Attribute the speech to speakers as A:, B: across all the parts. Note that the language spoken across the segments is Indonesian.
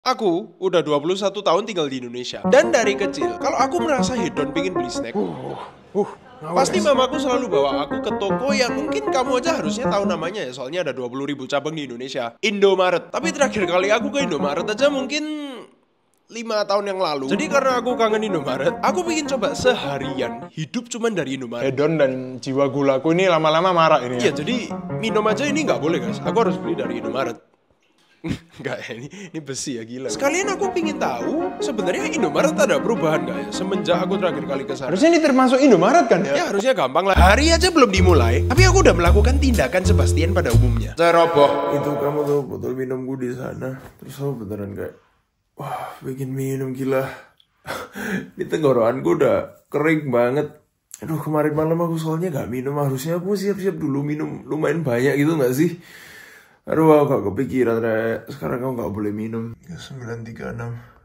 A: Aku udah 21 tahun tinggal di Indonesia. Dan dari kecil, kalau aku merasa hedon pingin beli snack, pasti mamaku selalu bawa aku ke toko yang mungkin kamu aja harusnya tahu namanya ya. Soalnya ada 20.000 cabang di Indonesia. Indomaret. Tapi terakhir kali aku ke Indomaret aja mungkin 5 tahun yang lalu. Jadi karena aku kangen Indomaret, aku pengen coba seharian hidup cuman dari Indomaret.
B: Hedon dan jiwa gulaku ini lama-lama marah ini
A: Iya,
B: ya.
A: jadi minum aja ini nggak boleh guys. Aku harus beli dari Indomaret. Enggak ya, ini besi ya, gila. Sekalian aku pingin tahu sebenarnya Indomaret ada perubahan nggak ya semenjak aku terakhir kali ke sana.
B: Harusnya ini termasuk Indomaret kan ya?
A: Ya harusnya gampang lah. Hari aja belum dimulai, tapi aku udah melakukan tindakan Sebastian pada umumnya. Ceroboh.
C: Itu kamu tuh botol minumku di sana. Terus aku beneran kayak, wah bikin minum gila. Di tenggorokanku udah kering banget. Aduh kemarin malam aku soalnya gak minum. Harusnya aku siap-siap dulu minum lumayan banyak gitu gak sih? Aduh aku gak kepikiran Rek. Sekarang kamu gak boleh minum. 936.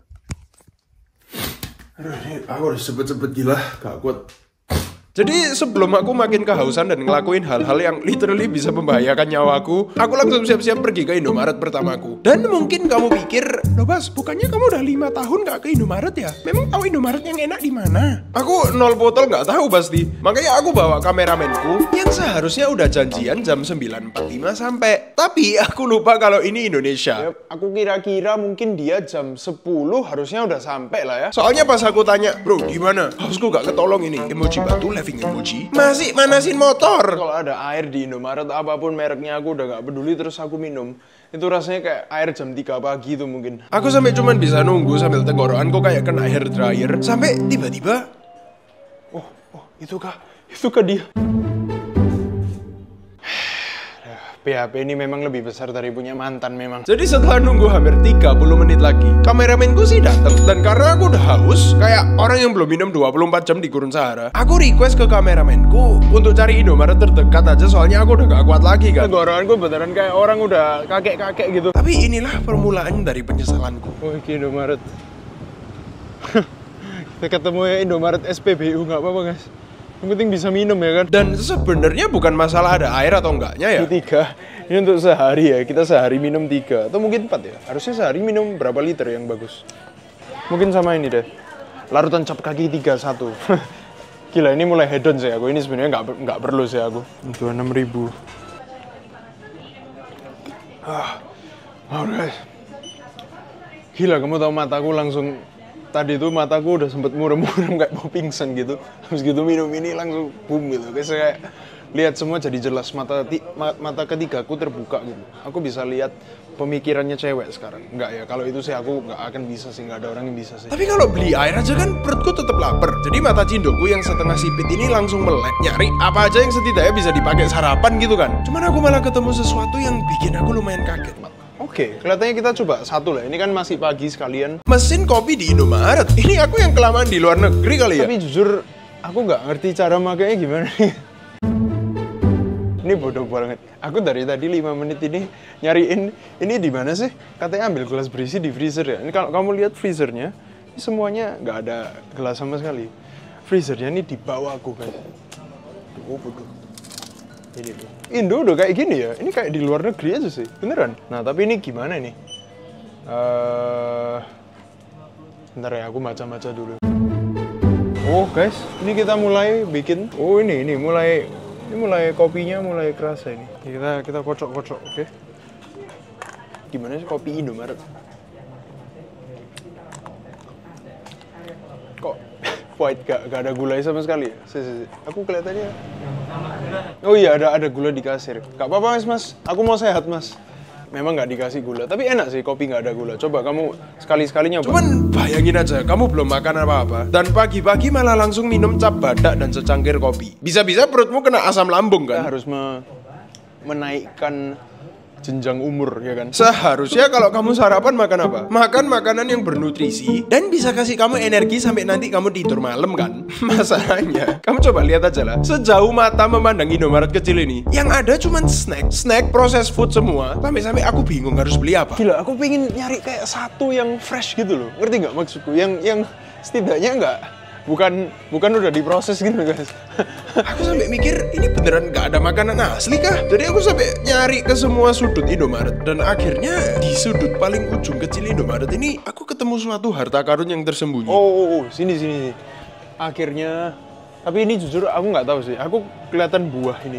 C: Aduh ini aku harus cepet-cepet gila. Gak kuat.
A: Jadi sebelum aku makin kehausan dan ngelakuin hal-hal yang literally bisa membahayakan nyawaku, aku langsung siap-siap pergi ke Indomaret pertamaku. Dan mungkin kamu pikir, loh Bas, bukannya kamu udah 5 tahun gak ke Indomaret ya? Memang tahu Indomaret yang enak di mana? Aku 0 botol gak tahu pasti. Makanya aku bawa kameramenku yang seharusnya udah janjian jam 9.45 sampai. Tapi aku lupa kalau ini Indonesia.
B: Aku kira-kira mungkin dia jam 10 harusnya udah sampai lah ya.
A: Soalnya pas aku tanya, bro gimana? Hausku gak ketolong ini. Emoji batu, laughing emoji. Masih manasin motor.
B: Kalau ada air di Indomaret apapun mereknya aku udah gak peduli terus aku minum. Itu rasanya kayak air jam 3 pagi itu mungkin.
A: Aku sampai cuman bisa nunggu sambil tenggorokan kok kayak kena hair dryer. Sampai tiba-tiba,
B: Oh itukah dia? PHP ini memang lebih besar dari punya mantan memang.
A: jadi setelah nunggu hampir 30 menit lagi, kameramenku sih datang. Dan karena aku udah haus, kayak orang yang belum minum 24 jam di gurun Sahara, aku request ke kameramenku untuk cari Indomaret terdekat aja, soalnya aku udah gak kuat lagi kan.
B: Tenggorokanku beneran kayak orang udah kakek-kakek gitu.
A: Tapi inilah permulaan dari penyesalanku.
B: Oh ini Indomaret. Kita ketemu ya Indomaret SPBU nggak apa-apa guys. Yang penting bisa minum ya kan.
A: Dan sebenarnya bukan masalah ada air atau enggaknya ya.
B: Ini 3. Ini untuk sehari ya. Kita sehari minum 3 atau mungkin 4 ya. Harusnya sehari minum berapa liter yang bagus. Mungkin sama ini deh. Larutan cap kaki 31. Gila ini mulai hedon sih aku. Ini sebenarnya nggak perlu sih aku. 26.000. Guys. Gila kamu tahu mataku langsung. Tadi tuh mataku udah sempet murem-murem kayak mau pingsan gitu. Habis gitu minum ini langsung boom gitu. Kayak lihat semua jadi jelas. Mata ketigaku terbuka gitu. Aku bisa lihat pemikirannya cewek sekarang. Enggak ya, kalau itu sih aku nggak akan bisa sih. Nggak ada orang yang bisa sih.
A: Tapi kalau beli air aja kan perutku tetap lapar. Jadi mata cindoku yang setengah sipit ini langsung melek. Nyari apa aja yang setidaknya bisa dipakai sarapan gitu kan. Cuman aku malah ketemu sesuatu yang bikin aku lumayan kaget, Mat.
B: Oke, kelihatannya kita coba satu lah. Ini kan masih pagi sekalian.
A: Mesin kopi di Indomaret. Ini aku yang kelamaan di luar negeri kali ya.
B: Tapi jujur, aku nggak ngerti cara makainya gimana. Ini bodoh banget. Aku dari tadi 5 menit ini nyariin ini di mana sih? Katanya ambil gelas berisi di freezer ya. Ini kalau kamu lihat freezernya, ini semuanya nggak ada gelas sama sekali. Freezernya ini di bawahku guys. Oh bodoh. Ini tuh. Indo udah kayak gini ya. Ini kayak di luar negeri aja sih. Beneran. Nah, tapi ini gimana nih? Bentar ya, aku baca-baca dulu. Oh, guys, ini kita mulai bikin. Oh, ini mulai kopinya mulai kerasa ini. Kita kocok-kocok, oke? Gimana sih kopi Indomaret? Kok white gak ada gulai sama sekali ya? Aku kelihatannya. Oh iya ada gula di kasir. Gak apa-apa mas. Aku mau sehat mas. Memang nggak dikasih gula, tapi enak sih kopi nggak ada gula. Coba kamu sekali-sekali nyoba.
A: Cuman bayangin aja, kamu belum makan apa-apa dan pagi-pagi malah langsung minum cap badak dan secangkir kopi. Bisa-bisa perutmu kena asam lambung kan?
B: Kita harus menaikkan jenjang umur ya kan.
A: Seharusnya kalau kamu sarapan makan apa? Makan makanan yang bernutrisi dan bisa kasih kamu energi sampai nanti kamu tidur malam kan. Masalahnya, kamu coba lihat aja lah. Sejauh mata memandang Indomaret kecil ini, yang ada cuman snack proses food semua. Sampai-sampai aku bingung harus beli apa.
B: Gila, aku pengen nyari kayak satu yang fresh gitu loh. Ngerti nggak maksudku? Yang setidaknya bukan udah diproses gitu guys.
A: Aku sampai mikir ini beneran gak ada makanan asli kah? Jadi aku sampai nyari ke semua sudut Indomaret dan akhirnya di sudut paling ujung kecil Indomaret ini aku ketemu suatu harta karun yang tersembunyi.
B: Sini. Akhirnya, tapi ini jujur aku nggak tahu sih. Aku kelihatan buah ini.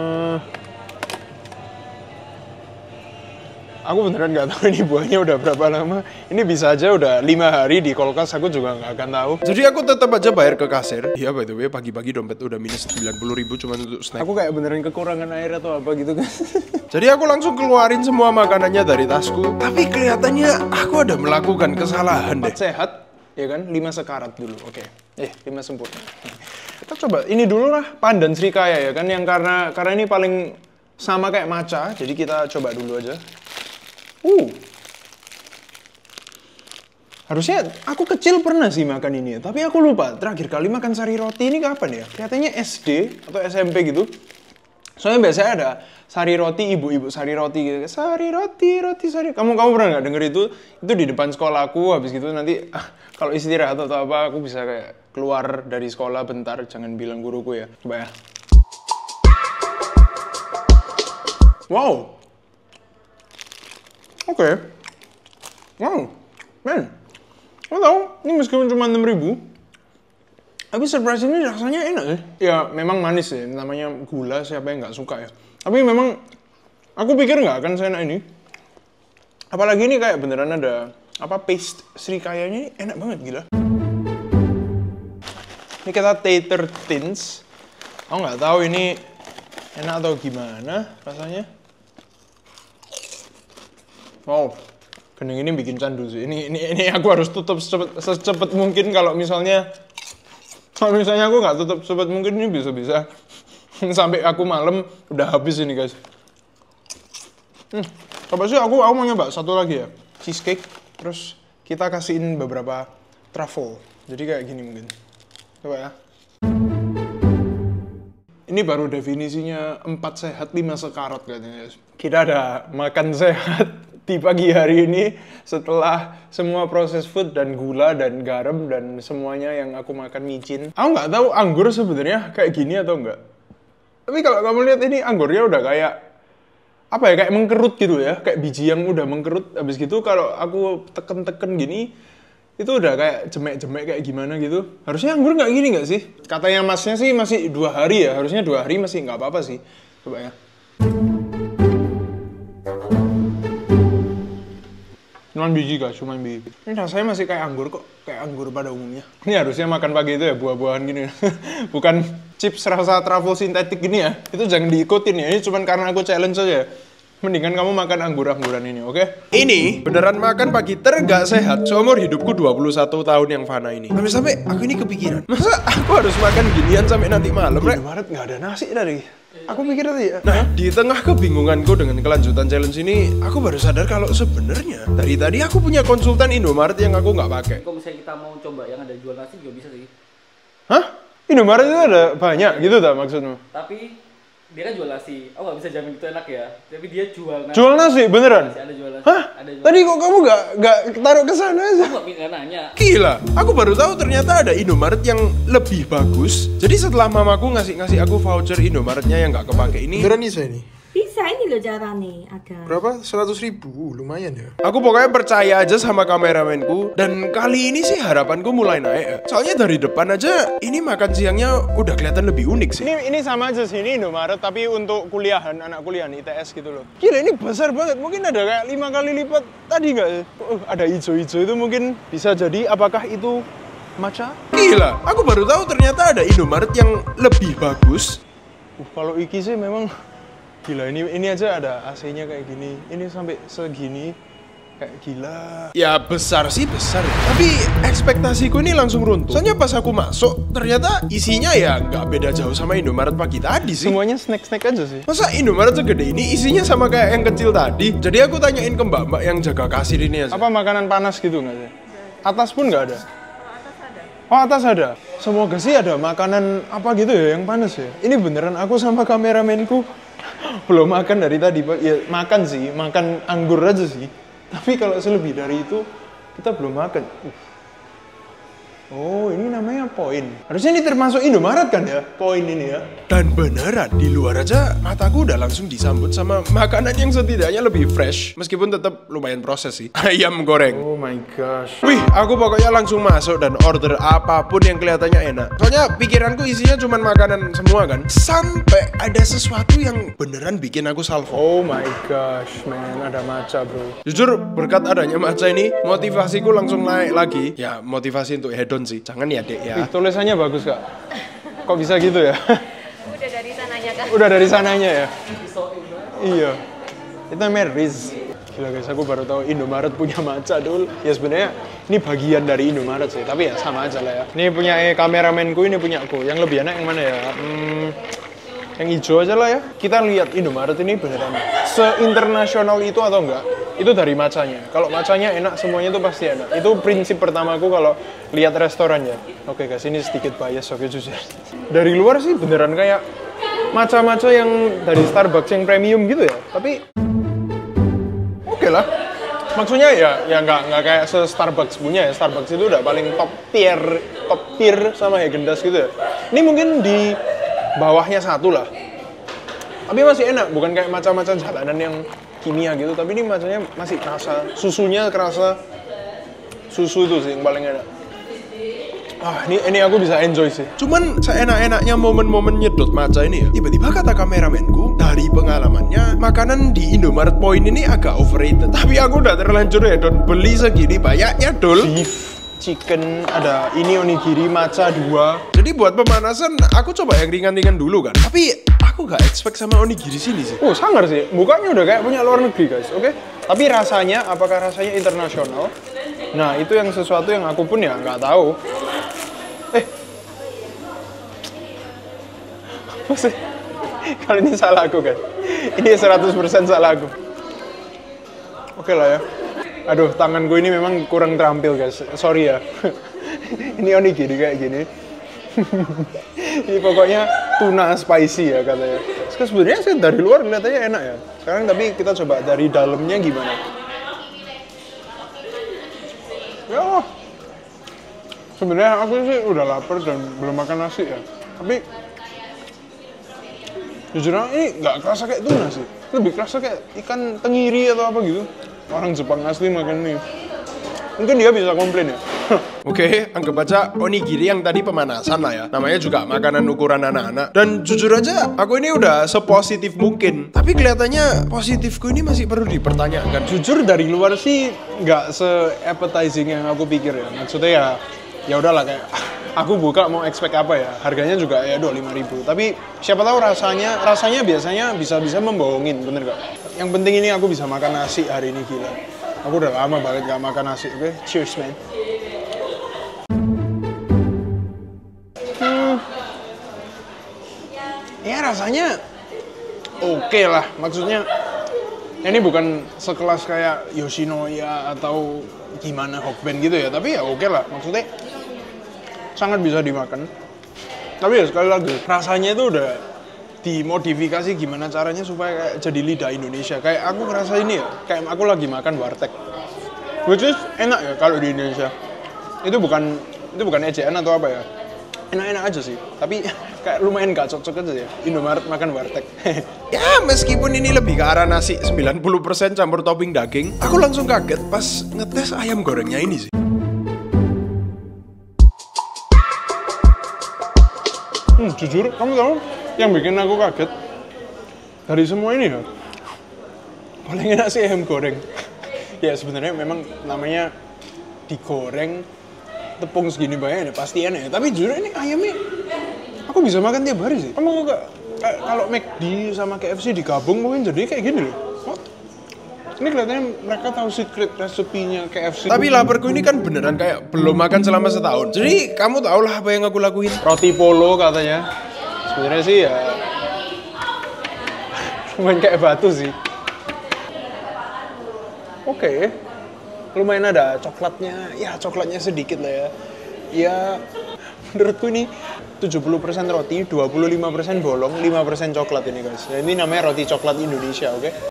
B: Aku beneran nggak tahu ini buahnya udah berapa lama. Ini bisa aja udah 5 hari di kulkas, aku juga nggak akan tahu.
A: Jadi aku tetap aja bayar ke kasir. Iya by the way, pagi-pagi dompet udah minus 90.000 cuma untuk snack.
B: Aku kayak beneran kekurangan air atau apa gitu kan.
A: Jadi aku langsung keluarin semua makanannya dari tasku. Tapi kelihatannya aku ada melakukan kesalahan deh.
B: Sehat, ya kan? 5 sekarat dulu, oke. 5 sempurna. Kita coba ini dulu lah, pandan srikaya ya kan, yang karena ini paling sama kayak matcha, jadi kita coba dulu aja. Harusnya aku kecil pernah sih makan ini ya, tapi aku lupa terakhir kali makan sari roti ini kapan ya? Kelihatannya SD atau SMP gitu. Soalnya biasanya ada sari roti, ibu-ibu sari roti gitu. Sari roti. Kamu pernah nggak denger itu? Itu di depan sekolah aku, habis gitu nanti kalau istirahat atau apa aku bisa kayak keluar dari sekolah bentar, jangan bilang guruku ya. Coba ya. Wow. Oke. Wow. Men. Lo tau, ini meskipun cuma 6.000, tapi surprise ini rasanya enak ya. Ya memang manis ya, namanya gula, siapa yang nggak suka ya. Tapi memang, aku pikir nggak akan seenak ini. Apalagi ini kayak beneran ada, paste srikayanya enak banget, gila. Ini kita tater tins. Aku nggak tahu ini enak atau gimana rasanya. Wow, kening ini bikin candu sih. Ini aku harus tutup secepat mungkin kalau misalnya aku nggak tutup secepat mungkin ini bisa sampai aku malam udah habis ini guys. Coba sih aku mau nyoba satu lagi ya, cheesecake. Terus kita kasihin beberapa truffle. Jadi kayak gini mungkin. Coba ya. Ini baru definisinya 4 sehat 5 sekarat katanya guys. Kita ada makan sehat di pagi hari ini setelah semua proses food dan gula dan garam dan semuanya yang aku makan micin. Aku nggak tahu anggur sebenarnya kayak gini atau enggak. Tapi kalau kamu lihat ini anggurnya udah kayak kayak mengkerut gitu ya, kayak biji yang udah mengkerut. Habis gitu kalau aku teken-teken gini itu udah kayak jemek-jemek kayak gimana gitu. Harusnya anggur nggak gini nggak sih? Katanya masnya sih masih 2 hari ya, harusnya 2 hari masih nggak apa-apa sih. Coba ya. Cuman biji guys, cuman biji. Ini rasanya masih kayak anggur kok, kayak anggur pada umumnya. Ini harusnya makan pagi itu ya, buah-buahan gini. Bukan chips rasa truffle sintetik gini ya. Itu jangan diikutin ya, ini cuman karena aku challenge aja. Mendingan kamu makan anggur-angguran ini, oke?
A: Ini beneran makan pagi tergak sehat seumur hidupku 21 tahun yang fana ini. Sampai aku ini kepikiran, masa aku harus makan ginian sampai nanti malam, Rek?
B: Indomaret nggak ada nasi tadi. Aku pikir tadi ya.
A: Nah, di tengah kebingunganku dengan kelanjutan challenge ini, aku baru sadar kalau sebenarnya dari tadi aku punya konsultan Indomaret yang aku nggak pakai.
D: Kalau misalnya kita mau coba yang ada jual nasi juga bisa sih.
B: Hah? Indomaret itu ada banyak gitu tak maksudmu?
D: Tapi dia kan jual nasi. Aku nggak bisa jamin itu enak ya. Tapi dia jual nasi.
B: Jual nasi beneran?
D: Masih ada jual nasi.
B: Hah?
D: Ada jual
B: Tadi kok kamu nggak taruh ke sana aja?
D: Aku nggak nanya.
A: Gila, aku baru tahu ternyata ada Indomaret yang lebih bagus. Jadi setelah mamaku ngasih aku voucher Indomaretnya yang nggak kepake ini,
B: Beneran bisa ini?
E: Bisa, ini loh caranya agak.
B: Berapa? 100.000? Lumayan ya.
A: aku pokoknya percaya aja sama kameramenku. Dan kali ini sih harapanku mulai naik. Soalnya dari depan aja ini makan siangnya udah kelihatan lebih unik sih.
B: Ini sama aja sih, ini Indomaret tapi untuk kuliahan, anak kuliahan ITS gitu loh. Gila, ini besar banget. Mungkin ada kayak 5 kali lipat tadi nggak? Ada hijau-hijau itu mungkin bisa jadi. Apakah itu matcha?
A: Gila, aku baru tahu ternyata ada Indomaret yang lebih bagus.
B: Kalau iki sih memang gila, ini aja ada AC-nya kayak gini. Ini sampai segini kayak gila.
A: Ya besar sih besar, tapi ekspektasiku ini langsung runtuh. Soalnya pas aku masuk, ternyata isinya ya nggak beda jauh sama Indomaret pagi tadi sih.
B: Semuanya snack-snack aja sih.
A: Masa Indomaret segede ini isinya sama kayak yang kecil tadi? Jadi aku tanyain ke mbak-mbak yang jaga kasir ini aja.
B: Apa makanan panas gitu nggak sih? Atas pun nggak ada? Oh, atas ada? Semoga sih ada makanan apa gitu ya yang panas ya. Ini beneran aku sama kameramenku belum makan dari tadi, Pak. Ya makan sih, makan anggur aja sih. Tapi kalau selebih dari itu kita belum makan. Oh, ini namanya Point. Harusnya ini termasuk Indomaret kan ya? Point ini ya.
A: Dan beneran, di luar aja mataku udah langsung disambut sama makanan yang setidaknya lebih fresh. Meskipun tetap lumayan proses sih. Ayam goreng.
B: Oh my gosh.
A: Wih, aku pokoknya langsung masuk dan order apapun yang kelihatannya enak. Soalnya pikiranku isinya cuma makanan semua kan. Sampai ada sesuatu yang beneran bikin aku salvo.
B: Oh my gosh, man. Ada matcha, bro.
A: Jujur, berkat adanya matcha ini, motivasiku langsung naik lagi. Ya, motivasi untuk hedon sih. Jangan ya, Dek ya.
B: Ih, tulisannya bagus, Kak. Kok bisa gitu ya?
F: Udah dari sananya kan?
B: Udah dari sananya ya? Iya. Itu namanya Riz. Gila guys, aku baru tahu Indomaret punya matcha dulu. Ya sebenarnya ini bagian dari Indomaret sih, tapi ya sama aja lah ya. Ini punya kameramenku, ini punya aku. Yang lebih enak yang mana ya? Yang hijau aja lah ya. Kita lihat Indomaret ini beneran se-internasional itu atau enggak? Itu dari matchanya. Kalau matchanya enak, semuanya itu pasti enak. Itu prinsip pertamaku kalau lihat restoran ya. Oke guys, ini sedikit bias, oke jujur. Dari luar sih beneran kayak matcha-matcha yang dari Starbucks yang premium gitu ya. Tapi oke lah. Maksudnya ya nggak kayak se-Starbucks punya ya. Starbucks itu udah paling top tier sama Häagen-Dazs gitu ya. Ini mungkin di bawahnya satu lah. Tapi masih enak, bukan kayak matcha-matcha jalanan yang kimia gitu, tapi ini matchanya masih kerasa, susunya kerasa, susu itu sih yang paling enak. Ah, ini aku bisa enjoy sih.
A: Cuman seenak-enaknya momen-momen nyedot matcha ini ya, tiba-tiba kata kameramenku, dari pengalamannya, makanan di Indomaret Point ini agak overrated. Tapi aku udah terlanjur ya, don beli segini banyaknya, dol.
B: Beef, chicken, ada ini onigiri, matcha 2.
A: Jadi buat pemanasan, aku coba yang ringan-ringan dulu kan. Tapi aku gak expect sama onigiri sini sih.
B: Oh, sangar sih. Bukannya udah kayak punya luar negeri, guys. Oke? Tapi rasanya, apakah rasanya internasional? Nah, itu yang sesuatu yang aku pun ya nggak tahu. Apa sih? Kalau ini salah aku, kan? Ini 100% salah aku. Oke lah ya. Aduh, tanganku ini memang kurang terampil, guys. Sorry ya. Ini onigiri kayak gini. Ini pokoknya tuna spicy ya katanya. Sebenarnya sih dari luar kelihatannya enak ya. Sekarang tapi kita coba dari dalamnya gimana. Ya, sebenarnya aku sih udah lapar dan belum makan nasi ya. Tapi jujur ini nggak kerasa kayak tuna sih. Lebih kerasa kayak ikan tenggiri atau apa gitu. Orang Jepang asli makan ini. Mungkin dia bisa komplain ya.
A: Oke, anggap aja onigiri yang tadi pemanasan lah ya. Namanya juga makanan ukuran anak-anak. Dan jujur aja, aku ini udah sepositif mungkin. Tapi kelihatannya positifku ini masih perlu dipertanyakan.
B: Jujur dari luar sih nggak se-appetizing yang aku pikir ya. Maksudnya ya udahlah kayak aku buka mau expect apa ya. Harganya juga ya 25.000. Tapi siapa tahu rasanya biasanya bisa membohongin, bener gak? Yang penting ini aku bisa makan nasi hari ini, gila. Aku udah lama banget gak makan nasi, oke? Cheers, man. Ya rasanya oke lah, maksudnya ini bukan sekelas kayak Yoshinoya atau gimana Hokben gitu ya, tapi ya oke lah, maksudnya sangat bisa dimakan. Tapi ya sekali lagi, rasanya itu udah dimodifikasi gimana caranya supaya kayak jadi lidah Indonesia. Kayak aku ngerasa ini ya, kayak aku lagi makan warteg. Which is enak ya kalau di Indonesia. Itu bukan ejaan atau apa ya. Enak-enak aja sih, tapi kayak lumayan gak cocok aja ya Indomaret makan warteg.
A: Ya meskipun ini lebih ke arah nasi 90% campur topping daging, aku langsung kaget pas ngetes ayam gorengnya ini sih.
B: Jujur, kamu tahu yang bikin aku kaget dari semua ini ya, paling enak sih ayam goreng. Ya sebenarnya memang namanya digoreng tepung segini banyak ya pasti enak ya. Tapi jujur ini ayamnya aku bisa makan tiap hari sih. Kamu kayak kalau McD sama KFC digabung mungkin jadi kayak gini loh. Oh, ini kelihatannya mereka tahu secret resepinya KFC.
A: Tapi laparku ini kan beneran kayak belum makan selama setahun. Jadi kamu tau lah apa yang aku lakuin.
B: Roti polo katanya. Sebenarnya sih ya lumayan kayak batu sih. Oke. Lumayan ada coklatnya, ya coklatnya sedikit lah ya. Ya, menurutku ini 70% roti, 25% bolong, 5% coklat ini guys. Ya, ini namanya roti coklat Indonesia, oke?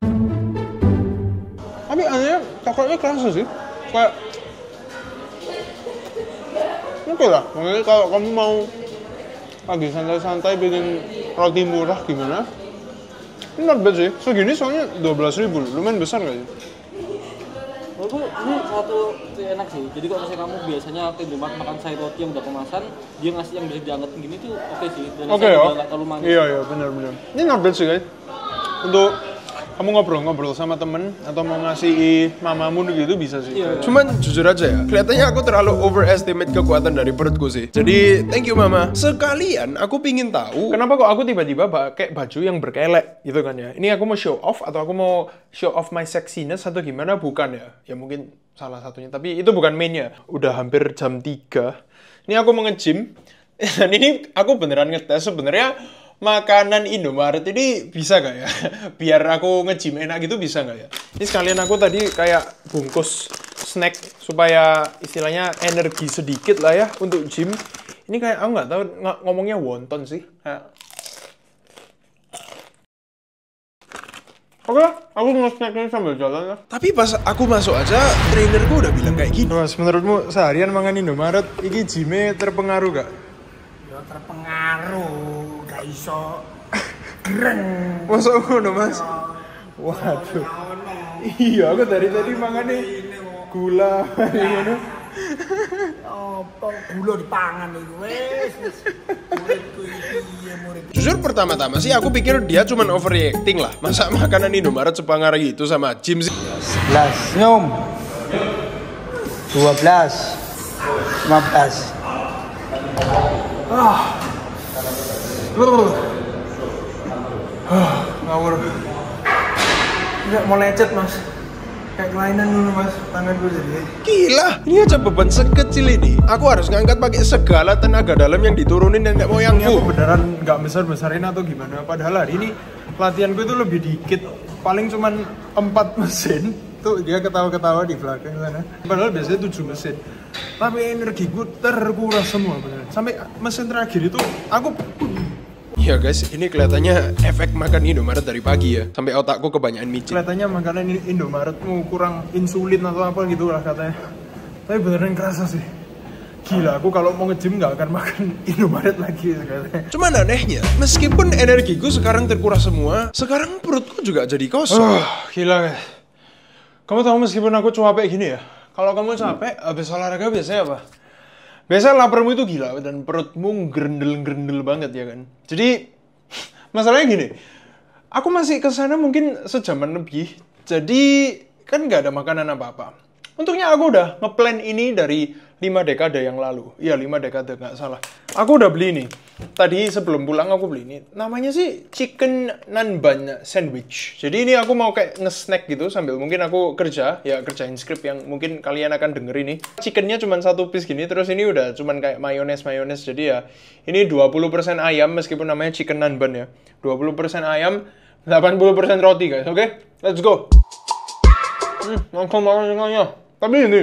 B: Tapi anehnya coklatnya kerasa sih. Kayak Oke lah, makanya kalau kamu mau lagi santai-santai bikin roti murah gimana? Ini not bad sih, segini soalnya 12.000, lumayan besar gak sih?
D: Menurutku ini satu enak sih. Jadi kalau misalnya kamu biasanya ke Indomaret makan sayur roti yang udah kemasan, dia ngasih yang bisa diangetin gini tuh oke sih. Dan
B: Oke
D: rasanya
B: ya?
D: juga nggak terlalu manis.
B: Iya, benar-benar. Ini not bad sih guys. Untuk kamu ngobrol-ngobrol sama temen atau mau ngasih mamamu gitu bisa sih.
D: Iya.
A: Cuman jujur aja ya, kelihatannya aku terlalu overestimate kekuatan dari perutku sih. Jadi thank you mama. Sekalian aku pingin tahu
B: Kenapa kok aku tiba-tiba pakai baju yang berkelek gitu kan ya? Ini aku mau show off atau aku mau show off my sexiness atau gimana? Bukan ya? Ya mungkin salah satunya. Tapi itu bukan mainnya. Udah hampir jam 3. Ini aku mau nge-gym. Dan ini aku beneran ngetes sebenarnya makanan Indomaret ini bisa gak ya? Biar aku nge-gym enak gitu bisa gak ya? Ini sekalian aku tadi kayak bungkus snack supaya istilahnya energi sedikit lah ya untuk gym. Ini kayak aku nggak tahu ngomongnya wonton sih. Kayak... Oke, aku nge-snacknya sambil jalan lah.
A: tapi pas aku masuk aja trainerku udah bilang kayak gini.
B: Mas, menurutmu seharian makan Indomaret, iki gym-nya terpengaruh gak?
G: Ya terpengaruh, gak iso gereng.
B: Masa ngono mas? Waduh. Iya, aku dari tadi makannya gula. Gimana?
G: Apa gula dipangan iku wis. Muridku iki piye murid.
A: Jujur pertama-tama sih aku pikir dia cuman overreacting lah. Masa makanan Indomaret sepengaruh itu sama gym sih?
G: 11 senyum. 12 15
B: Ngawur. Nggak mau lecet mas. Kayak kelainan dulu mas, tangan gue jadi.
A: Gila, ini aja beban sekecil ini. Aku harus ngangkat pakai segala tenaga dalam yang diturunin nenek
B: Ini aku
A: moyangku.
B: beneran nggak besar-besarin atau gimana. Padahal hari ini latihan gue itu lebih dikit. Paling cuman 4 mesin. Tuh dia ketawa-ketawa di belakang sana. Padahal biasanya 7 mesin. Tapi energi gue terkuras semua beneran. Sampai mesin terakhir itu aku
A: Ya guys, ini kelihatannya efek makan Indomaret dari pagi ya. Sampai otakku kebanyakan micin.
B: kelihatannya makanan Indomaretmu kurang insulin atau apa gitu lah katanya. Tapi beneran kerasa sih. Gila, aku kalau mau nge-gym nggak akan makan Indomaret lagi katanya.
A: Cuman anehnya, meskipun energiku sekarang terkuras semua, sekarang perutku juga jadi kosong.
B: Gila guys. Kamu tahu meskipun aku capek gini ya, kalau kamu capek habis olahraga biasanya apa? Biasanya laparmu itu gila dan perutmu gerendel-gerendel banget ya kan. Jadi masalahnya gini, aku masih kesana mungkin sejaman lebih, jadi kan nggak ada makanan apa-apa. Untungnya aku udah ngeplan ini dari 5 dekade yang lalu. Iya 5 dekade nggak salah. Aku udah beli ini. Tadi sebelum pulang aku beli ini. Namanya sih chicken nan bun sandwich. Jadi ini aku mau kayak nge-snack gitu sambil mungkin aku kerja. Ya kerjain script yang mungkin kalian akan denger ini. Chickennya cuma 1 piece gini. Terus ini udah cuman kayak mayones. Jadi ya ini 20% ayam meskipun namanya chicken nan bun ya. 20% ayam, 80% roti guys. Oke? Let's go. Langsung makan. Tapi ini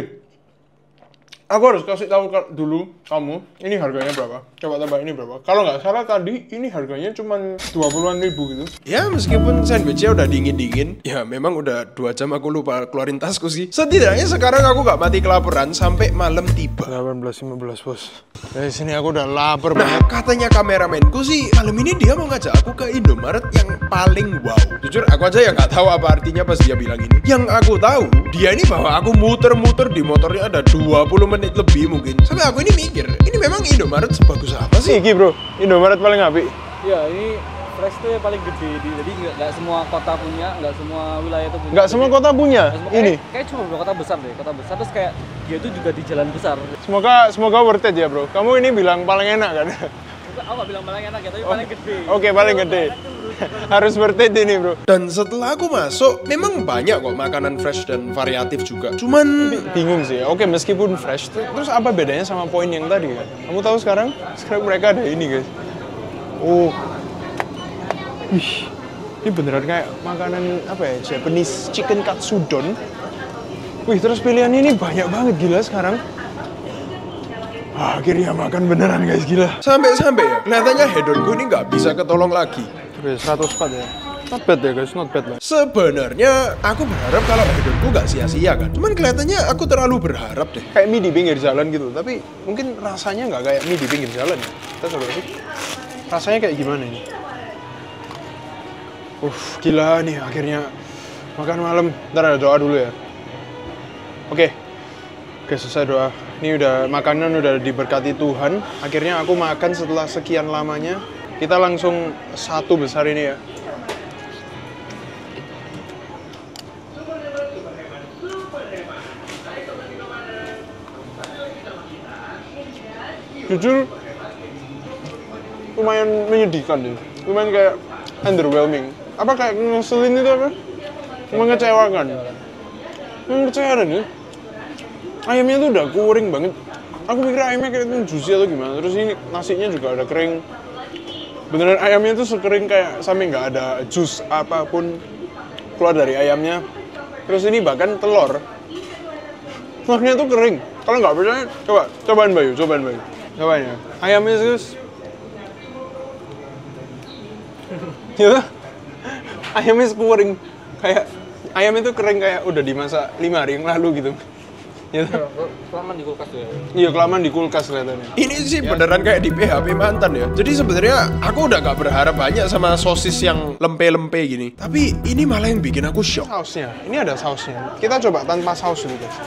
B: aku harus kasih tahu dulu kamu, ini harganya berapa? Coba tebak ini berapa? Kalau nggak salah tadi ini harganya cuma 20-an ribu gitu.
A: Ya meskipun sandwichnya udah dingin-dingin, ya memang udah 2 jam aku lupa keluarin tasku sih. Setidaknya sekarang aku gak mati kelaparan sampai malam tiba.
B: 18-15 bos. Dari sini aku udah lapar
A: Nah
B: banget.
A: katanya kameramenku sih malam ini dia mau ngajak aku ke Indomaret yang paling wow. Jujur aku aja yang gak tahu apa artinya pas dia bilang ini. Yang aku tahu dia ini bawa aku muter-muter di motornya ada 20 menit lebih mungkin. Sampai aku ini mikir, ini memang Indomaret sebagus apa sih?
B: Iki bro, Indomaret paling apik.
D: Ya ini Fresh tuh yang paling gede, jadi nggak semua kota punya, nggak semua wilayah itu punya.
B: Nggak semua kota punya
D: Nggak semua-
B: ini.
D: Kayak cuma beberapa kota besar deh, kota besar terus kayak dia tuh juga di jalan besar.
B: Semoga worth it ya bro. Kamu ini bilang paling enak kan?
D: Aku nggak bilang paling enak ya, tapi paling gede.
B: Oke, paling gede. Harus worth it ini bro.
A: Dan setelah aku masuk, memang banyak kok makanan fresh dan variatif juga. Cuman
B: Bingung sih. Oke, meskipun fresh, terus apa bedanya sama poin yang tadi kan? Kamu tahu sekarang mereka ada ini guys. Oh, wih, ini beneran kayak makanan apa ya? Japanese chicken katsudon. Wih, terus pilihannya ini banyak banget gila sekarang. Akhirnya makan beneran guys, gila.
A: sampai-sampai ya, kelihatannya hedonku ini nggak bisa ketolong lagi.
B: Oke, 104 ya. Not bad ya guys, not bad lah.
A: Sebenarnya aku berharap kalau hidupku gak sia-sia kan. Cuman kelihatannya aku terlalu berharap deh.
B: Kayak mie di pinggir jalan gitu, tapi mungkin rasanya nggak kayak mie di pinggir jalan ya. Kita coba sih. Rasanya kayak gimana ini? Gila nih akhirnya makan malam. Ntar ada doa dulu ya. Oke, selesai doa. Ini udah makanan udah diberkati Tuhan. Akhirnya aku makan setelah sekian lamanya. Kita langsung satu besar ini ya. Jujur lumayan menyedihkan deh, lumayan kayak underwhelming. Apa kayak ngeselin itu apa? Mengecewakan. Mengecewakan nih. Ayamnya tuh udah kering banget. Aku pikir ayamnya kayak itu juicy atau gimana. Terus ini nasinya juga ada kering. Beneran ayamnya tuh sekering kayak sampai nggak ada jus apapun keluar dari ayamnya. Terus ini bahkan telurnya tuh kering. Kalau nggak percaya, cobain Bayu. Cobain ya. Ayamnya guys. Gitu. Ayamnya kering. Kayak ayam itu kering kayak udah dimasak 5 hari yang lalu gitu. Gitu.
D: Kelamaan di kulkas tuh ya?
B: Iya, kelamaan di kulkas kelihatannya.
A: Ini sih beneran kayak di PHP mantan ya. Jadi sebenarnya aku udah gak berharap banyak sama sosis yang lempe-lempe gini. Tapi ini malah yang bikin aku shock.
B: Sausnya, ini ada sausnya. Kita coba tanpa saus dulu guys.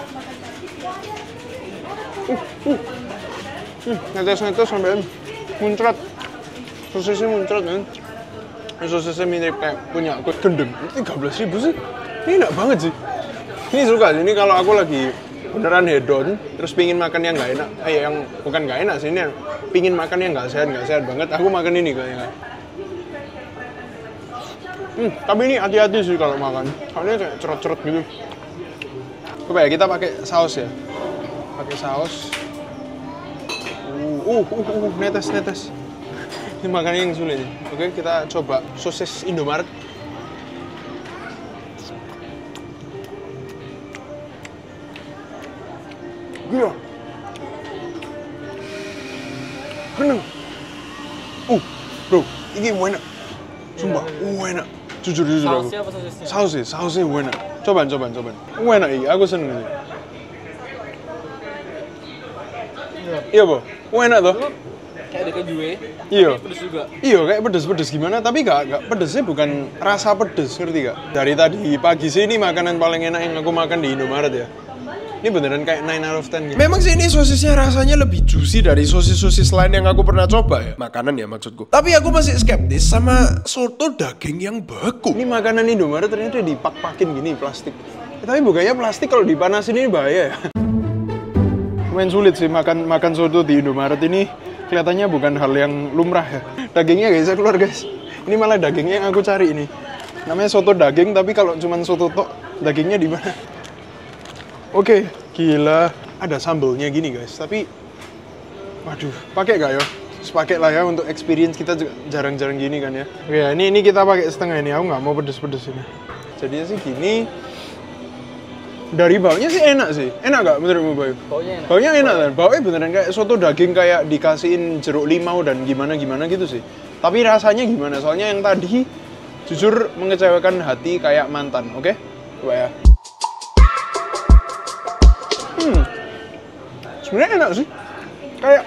B: Netes-netes sampai muncrat. Sosisnya muncrat kan. Sosisnya mirip kayak punya aku gendeng. 13.000 sih. Ini enak banget sih. Ini suka sih. Ini kalau aku lagi beneran hedon, terus pingin makan yang nggak enak. Yang bukan nggak enak sih, ini pingin makan yang nggak sehat banget. Aku makan ini kayaknya. Tapi ini hati-hati sih kalau makan. Soalnya kayak cerot-cerot gitu. Coba ya kita pakai saus ya. Pakai saus. Netes. Ini makannya yang sulit nih. Oke, kita coba sosis Indomaret. Gila. Kenang. Bro, ini enak. Sumpah, enak. Jujur aku.
D: Sausnya apa sosisnya?
B: Sausnya enak. Cobain. Enak ini, aku seneng ini. Iya, Bo. Enak toh?
D: Kayak ada keju ya?
B: Iya.
D: Pedes juga.
B: Iya, kayak pedes gimana, tapi gak pedesnya bukan rasa pedes, ngerti gak? Dari tadi pagi sih ini makanan paling enak yang aku makan di Indomaret ya. Ini beneran kayak 9 out of 10 gitu.
A: Memang sih ini sosisnya rasanya lebih juicy dari sosis-sosis lain yang aku pernah coba ya. Makanan ya maksudku. Tapi aku masih skeptis sama soto daging yang beku.
B: Ini makanan Indomaret ternyata dipak-pakin gini plastik. Tapi bukannya plastik kalau dipanasin ini bahaya ya. Lumayan sulit sih makan soto di Indomaret ini. Kelihatannya bukan hal yang lumrah ya. Dagingnya gak bisa keluar guys. Ini malah dagingnya yang aku cari ini. Namanya soto daging, tapi kalau cuma soto tok, dagingnya di mana? Oke, gila. Ada sambelnya gini guys, tapi waduh, pakai gak ya? Pakai lah ya untuk experience kita juga jarang-jarang gini kan ya. Oke, ini kita pakai setengah ini. Aku nggak mau pedes-pedes ini. Jadinya sih gini. Dari baunya sih enak sih. Enak gak menurutmu, Bayu? Baunya enak kan? Baunya beneran kayak soto daging kayak dikasihin jeruk limau dan gimana-gimana gitu sih. Tapi rasanya gimana? Soalnya yang tadi jujur mengecewakan hati kayak mantan, oke? Coba ya. Sebenarnya enak sih. Kayak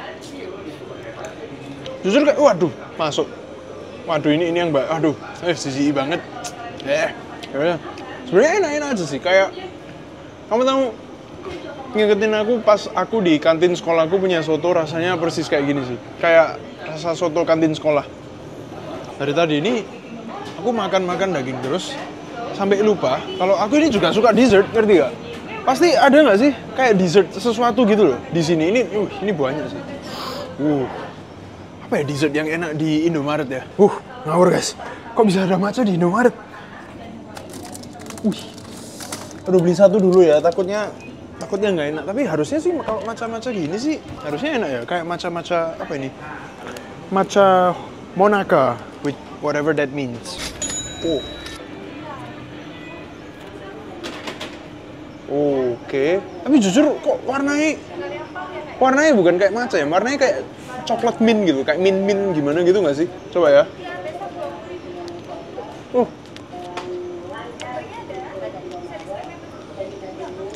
B: jujur kayak waduh, masuk. Waduh ini yang aduh, jijik banget. Ya. Sebenarnya enak-enak aja sih, kayak kamu tahu ngingetin aku pas aku di kantin sekolahku punya soto rasanya persis kayak gini sih. Kayak rasa soto kantin sekolah. Dari tadi ini aku makan daging terus sampai lupa kalau aku ini juga suka dessert, ngerti gak? Pasti ada nggak sih kayak dessert sesuatu gitu loh di sini. Ini banyak sih. Apa ya dessert yang enak di Indomaret ya? Ngawur guys. Kok bisa ada matcha di Indomaret? Aduh beli satu dulu ya, takutnya nggak enak. Tapi harusnya sih kalau matcha gini sih harusnya enak ya. Kayak matcha apa ini? Matcha Monaca with whatever that means. Oke. Tapi jujur kok warnanya bukan kayak matcha ya, warnanya kayak coklat mint gitu, kayak mint gimana gitu nggak sih? Coba ya.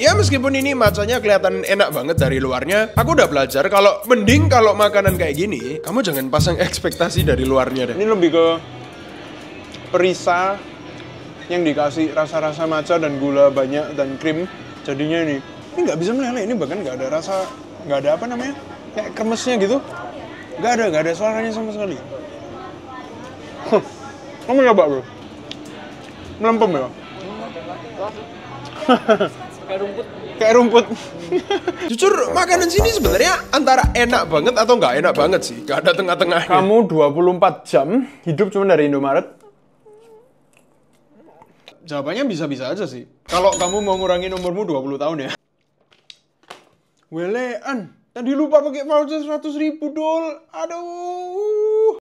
A: Ya meskipun ini macanya kelihatan enak banget dari luarnya, aku udah belajar kalau mending kalau makanan kayak gini, kamu jangan pasang ekspektasi dari luarnya deh.
B: Ini lebih ke perisa yang dikasih rasa-rasa matcha dan gula banyak dan krim. Jadinya ini nggak bisa meleleh, ini bahkan nggak ada rasa, nggak ada apa namanya, kayak kremesnya gitu. Nggak ada suaranya sama sekali. Kamu nyoba bro? Melempem ya? Kayak rumput.
A: Jujur makanan sini sebenarnya antara enak banget atau nggak enak banget sih, nggak ada tengah-tengahnya.
B: Kamu 24 jam hidup cuma dari Indomaret?
A: Jawabannya bisa-bisa aja sih.
B: Kalau kamu mau ngurangin umurmu 20 tahun ya. Welean, tadi lupa pakai voucher 100.000 dol. Aduh.